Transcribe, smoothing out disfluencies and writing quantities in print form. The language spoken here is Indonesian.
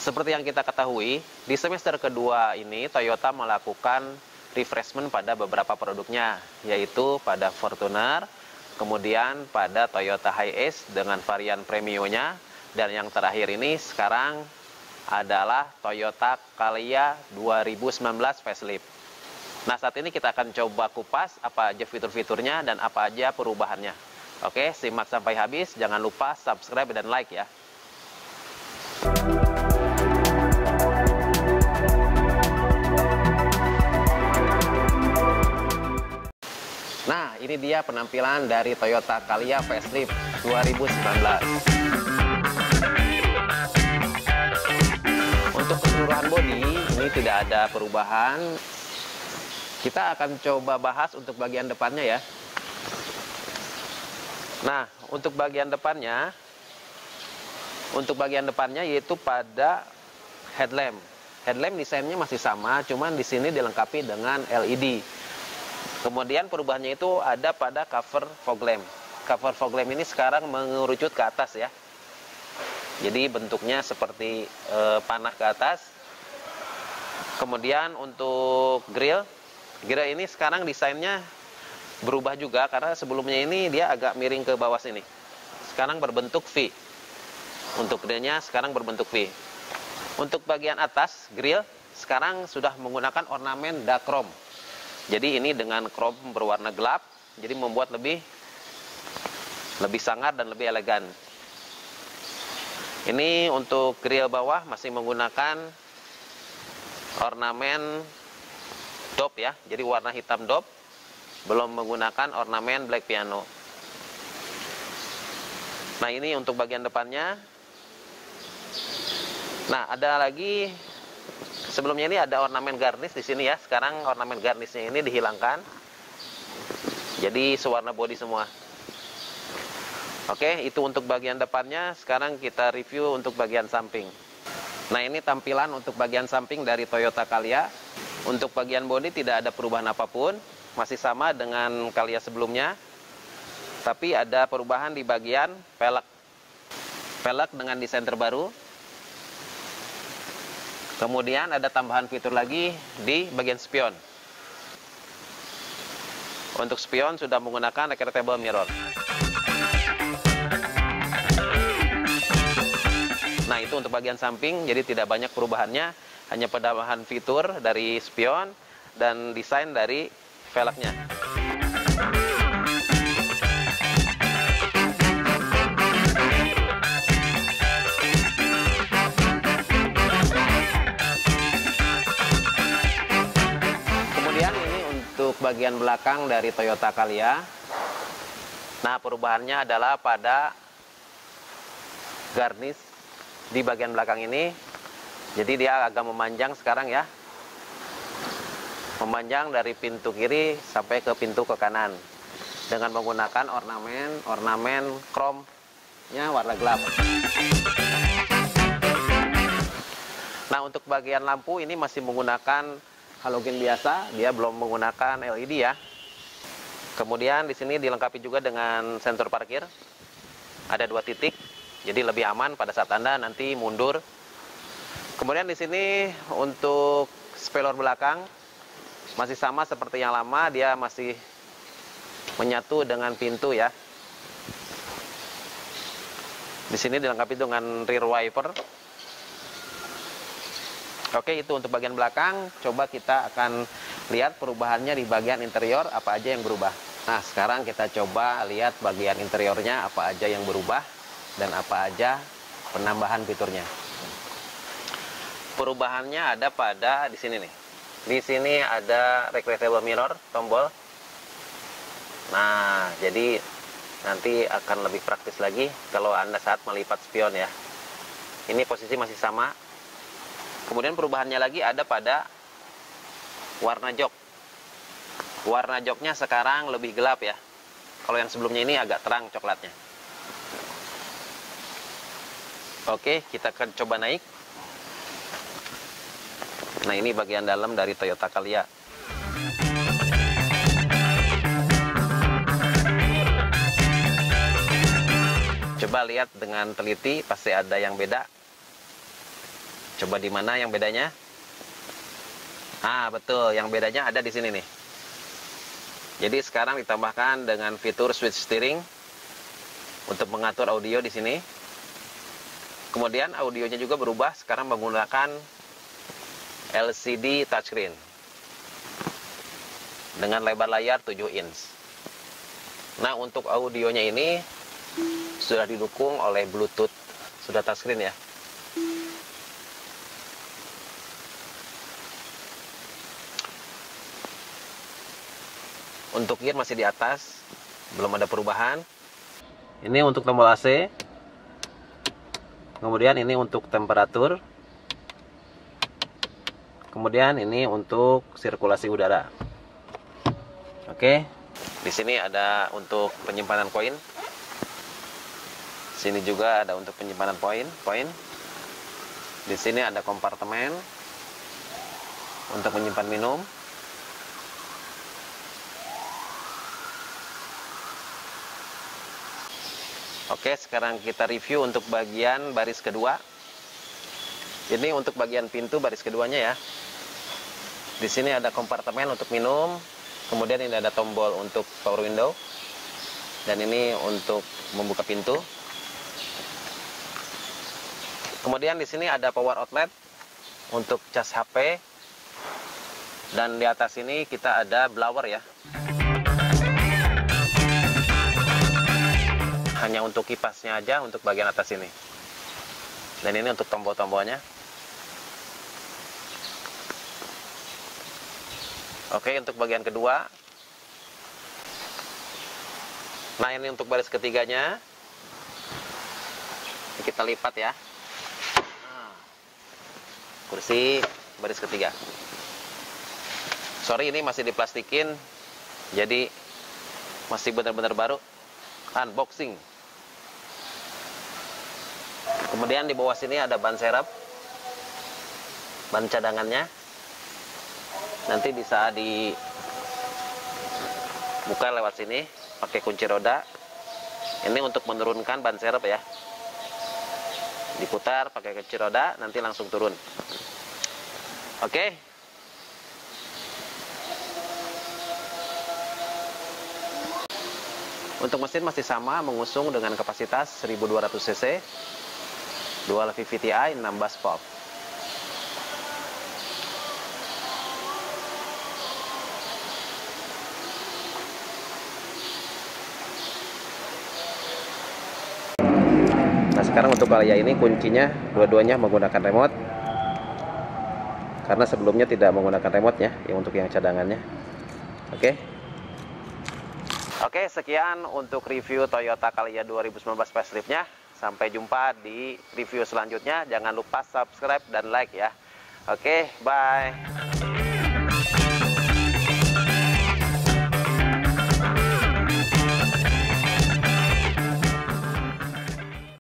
Seperti yang kita ketahui, di semester kedua ini Toyota melakukan refreshment pada beberapa produknya, yaitu pada Fortuner, kemudian pada Toyota Hiace dengan varian Premio-nya, dan yang terakhir ini sekarang adalah Toyota Calya 2019 facelift. Nah, saat ini kita akan coba kupas apa aja fitur-fiturnya dan apa aja perubahannya. Oke, simak sampai habis, jangan lupa subscribe dan like ya. Nah, ini dia penampilan dari Toyota Calya facelift 2019. Untuk keseluruhan bodi, ini tidak ada perubahan. Kita akan coba bahas untuk bagian depannya ya. Nah, untuk bagian depannya yaitu pada headlamp. Headlamp desainnya masih sama, cuman di sini dilengkapi dengan LED. Kemudian perubahannya itu ada pada cover fog lamp. Cover fog lamp ini sekarang mengerucut ke atas ya. Jadi bentuknya seperti panah ke atas. Kemudian untuk grill ini sekarang desainnya berubah juga karena sebelumnya ini dia agak miring ke bawah sini. Sekarang berbentuk V. Untuk grillnya sekarang berbentuk V. Untuk bagian atas grill sekarang sudah menggunakan ornamen dark chrome. Jadi ini dengan chrome berwarna gelap, jadi membuat lebih sangar dan lebih elegan. Ini untuk grill bawah masih menggunakan ornamen dop ya, jadi warna hitam dop, belum menggunakan ornamen black piano. Nah, ini untuk bagian depannya. Nah, ada lagi sebelumnya ini ada ornamen garnish di sini ya. Sekarang ornamen garnishnya ini dihilangkan. Jadi sewarna bodi semua. Oke, itu untuk bagian depannya. Sekarang kita review untuk bagian samping. Nah, ini tampilan untuk bagian samping dari Toyota Calya. Untuk bagian bodi tidak ada perubahan apapun, masih sama dengan Calya sebelumnya. Tapi ada perubahan di bagian velg. Velg dengan desain terbaru. Kemudian ada tambahan fitur lagi di bagian spion. Untuk spion sudah menggunakan retractable mirror. Nah, itu untuk bagian samping, jadi tidak banyak perubahannya, hanya penambahan fitur dari spion dan desain dari velgnya. Kemudian ini untuk bagian belakang dari Toyota Calya. Nah, perubahannya adalah pada garnish di bagian belakang ini. Jadi dia agak memanjang sekarang ya. Memanjang dari pintu kiri sampai ke pintu ke kanan. Dengan menggunakan ornamen chrome-nya warna gelap. Nah, untuk bagian lampu ini masih menggunakan halogen biasa, dia belum menggunakan LED ya. Kemudian di sini dilengkapi juga dengan sensor parkir. Ada 2 titik. Jadi lebih aman pada saat Anda nanti mundur. Kemudian di sini untuk spoiler belakang masih sama seperti yang lama, dia masih menyatu dengan pintu ya. Di sini dilengkapi dengan rear wiper. Oke, itu untuk bagian belakang. Coba kita akan lihat perubahannya di bagian interior, apa aja yang berubah. Nah, sekarang kita coba lihat bagian interiornya apa aja yang berubah dan apa aja penambahan fiturnya. Perubahannya ada pada di sini nih. Di sini ada retractable mirror, tombol. Nah, jadi nanti akan lebih praktis lagi kalau Anda saat melipat spion ya. Ini posisi masih sama. Kemudian perubahannya lagi ada pada warna jok. Warna joknya sekarang lebih gelap ya. Kalau yang sebelumnya ini agak terang coklatnya. Oke, kita akan coba naik. Nah, ini bagian dalam dari Toyota Calya. Coba lihat dengan teliti, pasti ada yang beda. Coba di mana yang bedanya? Ah, betul, yang bedanya ada di sini nih. Jadi sekarang ditambahkan dengan fitur switch steering untuk mengatur audio di sini. Kemudian audionya juga berubah, sekarang menggunakan LCD touchscreen dengan lebar layar 7 inch. Nah, untuk audionya ini sudah didukung oleh Bluetooth, sudah touchscreen ya. Untuk gear masih di atas, belum ada perubahan. Ini untuk tombol AC. Kemudian ini untuk temperatur. Kemudian ini untuk sirkulasi udara. Oke. Di sini ada untuk penyimpanan koin. Sini juga ada untuk penyimpanan koin. Di sini ada kompartemen untuk menyimpan minum. Oke, sekarang kita review untuk bagian baris kedua. Ini untuk bagian pintu baris keduanya ya. Di sini ada kompartemen untuk minum. Kemudian ini ada tombol untuk power window. Dan ini untuk membuka pintu. Kemudian di sini ada power outlet untuk cas HP. Dan di atas ini kita ada blower ya. Hanya untuk kipasnya aja untuk bagian atas ini. Dan ini untuk tombol-tombolnya. Oke, untuk bagian kedua. Nah, ini untuk baris ketiganya. Kita lipat ya. Kursi baris ketiga. Sorry, ini masih diplastikin. Jadi masih benar-benar baru. Unboxing. Kemudian di bawah sini ada ban serep, ban cadangannya. Nanti bisa dibuka lewat sini pakai kunci roda. Ini untuk menurunkan ban serep ya. Diputar pakai kunci roda, nanti langsung turun. Oke. Untuk mesin masih sama, mengusung dengan kapasitas 1200 cc, dual VVTi 16 volt. Nah, sekarang untuk Calya ini kuncinya dua-duanya menggunakan remote. Karena sebelumnya tidak menggunakan remote ya, untuk yang cadangannya. Oke. Oke, sekian untuk review Toyota Calya 2019 facelift-nya. Sampai jumpa di review selanjutnya. Jangan lupa subscribe dan like ya. Oke, bye.